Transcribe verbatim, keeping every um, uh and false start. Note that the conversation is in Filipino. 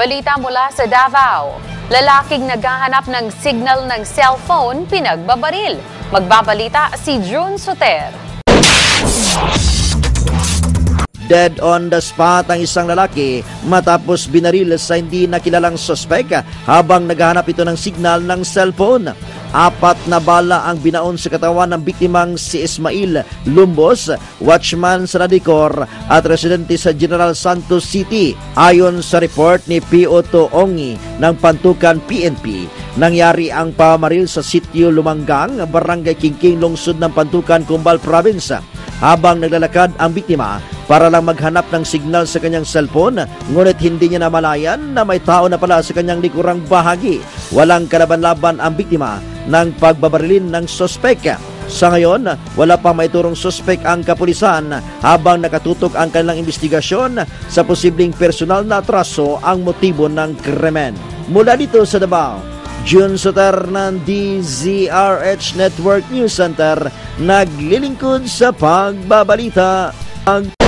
Balita mula sa Davao. Lalaking naghahanap ng signal ng cellphone, pinagbabaril. Magbabalita si June Soter. Dead on the spot ang isang lalaki matapos binaril sa hindi nakilalang sospek habang naghahanap ito ng signal ng cellphone. Apat na bala ang binaon sa katawan ng biktimang si Ismail Lumbos, watchman sa Nadicor at residente sa General Santos City. Ayon sa report ni P O Ongi ng Pantukan P N P, nangyari ang pamaril sa sitio Lumanggang, Barangay Kingking, lungsod ng Pantukan, Cumbal Province. Habang naglalakad ang biktima para lang maghanap ng signal sa kanyang cellphone, ngunit hindi niya namalayan na may tao na pala sa kanyang likurang bahagi. Walang kalaban-laban ang biktima ng pagbabarilin ng sospek. Sa ngayon, wala pa maiturong sospek ang kapulisan habang nakatutok ang kanilang investigasyon sa posibleng personal na atraso ang motibo ng krimen. Mula dito sa Davao, June Soter ng D Z R H Network News Center, naglilingkod sa pagbabalita. Ang